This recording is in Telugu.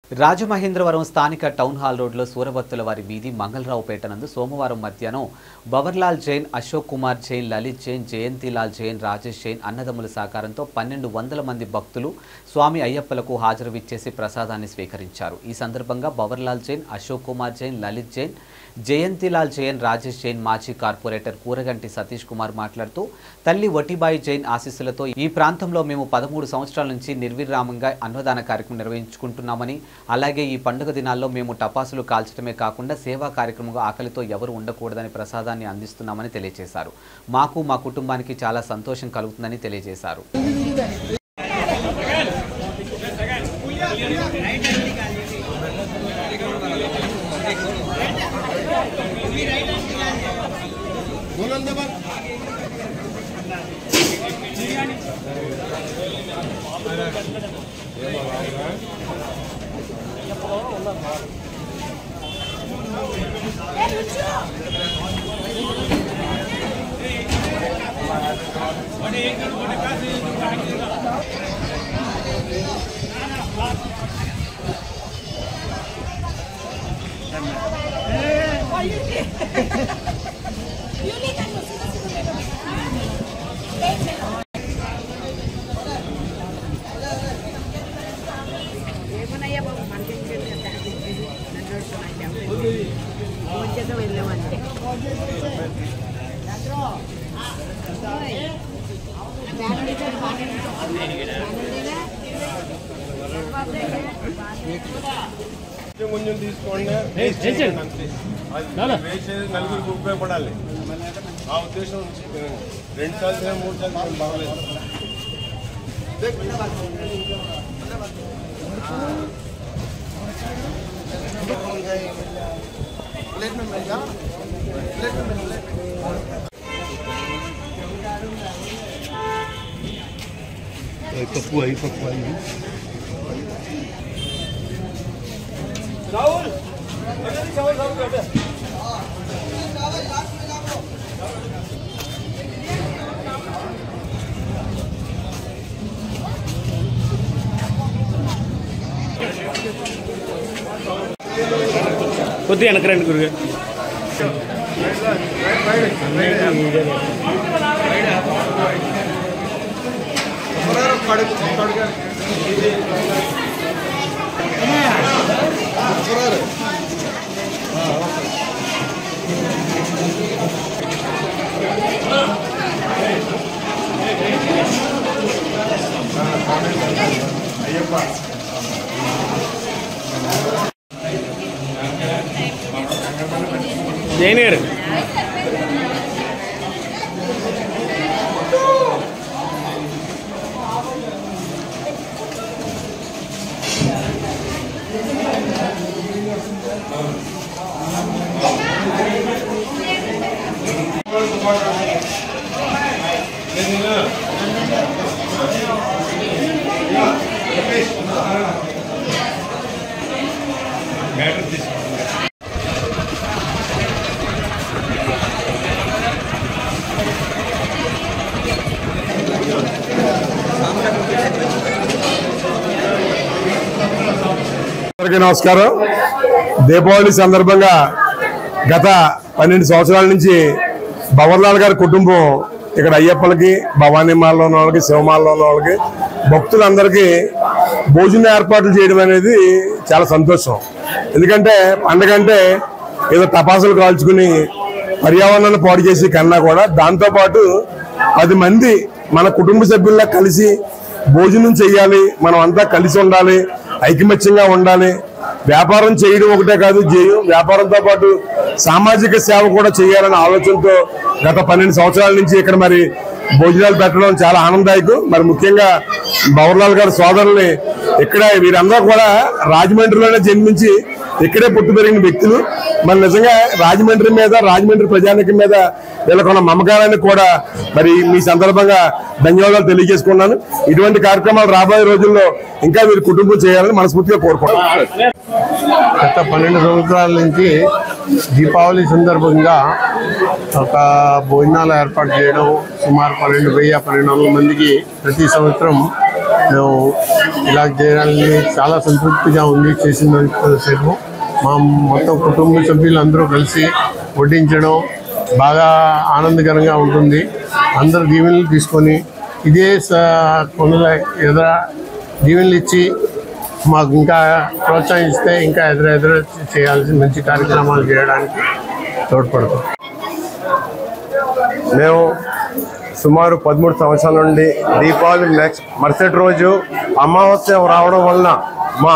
రాజమహేంద్రవరం స్థానిక టౌన్ హాల్ రోడ్లో సూరబత్తుల వారి వీధి మంగళరావుపేట నందు సోమవారం మధ్యాహ్నం భవర్లాల్ జైన్, అశోక్ కుమార్ జైన్, లలిత్ జైన్, జయంతిలాల్ జైన్, రాజేష్ జైన్ అన్నదమ్ముల సహకారంతో 1200 మంది భక్తులు స్వామి అయ్యప్పలకు హాజరువిచ్చేసి ప్రసాదాన్ని స్వీకరించారు. ఈ సందర్భంగా భవర్లాల్ జైన్, అశోక్ కుమార్ జైన్, లలిత్ జైన్, జయంతిలాల్ జైన్, రాజేష్ జైన్ మాజీ కార్పొరేటర్ కూరగంటి సతీష్ కుమార్ మాట్లాడుతూ తల్లి వటిబాయి జైన్ ఆశీస్సులతో ఈ ప్రాంతంలో మేము 13 సంవత్సరాల నుంచి నిర్విరామంగా అన్నదాన కార్యక్రమం నిర్వహించుకుంటున్నామని, అలాగే ఈ పండుగ దినాల్లో మేము టపాసులు కాల్చడమే కాకుండా సేవా కార్యక్రమంగా ఆకలితో ఎవరు ఉండకూడదని ప్రసాదాన్ని అందిస్తున్నామని తెలియజేశారు. మాకు మా కుటుంబానికి చాలా సంతోషం కలుగుతుందని తెలియజేశారు. కొంచెం తీసుకోండి, నలుగురికి ఉపయోగపడాలి ఆ ఉద్దేశం. 2 సార్లు 3 సార్లు పర్వాలేదు. राहुल కొద్ది వెనకరండి గురుగా. జైన్ గారు నమస్కారం. దీపావళి సందర్భంగా గత 12 సంవత్సరాల నుంచి భవర్లాల్ గారి కుటుంబం ఇక్కడ అయ్యప్పలకి, భవానీమాలలో ఉన్న వాళ్ళకి, శివమాలలో ఉన్న వాళ్ళకి, భక్తులందరికీ భోజన ఏర్పాట్లు చేయడం అనేది చాలా సంతోషం. ఎందుకంటే పండగంటే ఏదో టపాసులు కాల్చుకుని పర్యావరణాన్ని పాడు చేసి కన్నా కూడా దాంతోపాటు 10 మంది మన కుటుంబ సభ్యుల్లా కలిసి భోజనం చెయ్యాలి, మనం అంతా కలిసి ఉండాలి, ఐకమత్యంగా ఉండాలి. వ్యాపారం చేయడం ఒకటే కాదు, వ్యాపారంతో పాటు సామాజిక సేవ కూడా చేయాలనే ఆలోచనతో గత 12 సంవత్సరాల నుంచి ఇక్కడ మరి భోజనాలు పెట్టడం చాలా ఆనందదాయకం. మరి ముఖ్యంగా భవర్లాల్ గారి సోదరుల్ని ఇక్కడ వీరందరూ కూడా రాజమండ్రిలోనే జన్మించి ఇక్కడే పుట్టి పెరిగిన వ్యక్తులు. మరి నిజంగా రాజమండ్రి మీద, రాజమండ్రి ప్రజానికం మీద వీళ్ళకున్న మమకారాన్ని కూడా మరి మీ సందర్భంగా ధన్యవాదాలు తెలియజేసుకున్నాను. ఇటువంటి కార్యక్రమాలు రాబోయే రోజుల్లో ఇంకా వీరి కుటుంబం చేయాలని మనస్ఫూర్తిగా కోరుకుంటున్నాను. గత 12 సంవత్సరాల నుంచి దీపావళి సందర్భంగా ఒక భోజనాలు ఏర్పాటు చేయడం, సుమారు 1200 మందికి ప్రతి సంవత్సరం మేము ఇలా చేయాలని చాలా సంతృప్తిగా ఉంది. చేసినంతసేపు మా మొత్తం కుటుంబ సభ్యులందరూ కలిసి వడ్డించడం బాగా ఆనందకరంగా ఉంటుంది. అందరూ దీవెనలు తీసుకొని ఇదే కొందల ఎదుర దీవెనలు ఇచ్చి మాకు ఇంకా ప్రోత్సహిస్తే ఇంకా ఎదురెదురు చేయాల్సిన మంచి కార్యక్రమాలు చేయడానికి తోడ్పడతాం. మేము సుమారు 13 సంవత్సరాల నుండి దీపావళి మరుసటి రోజు అమావాస్య రావడం వలన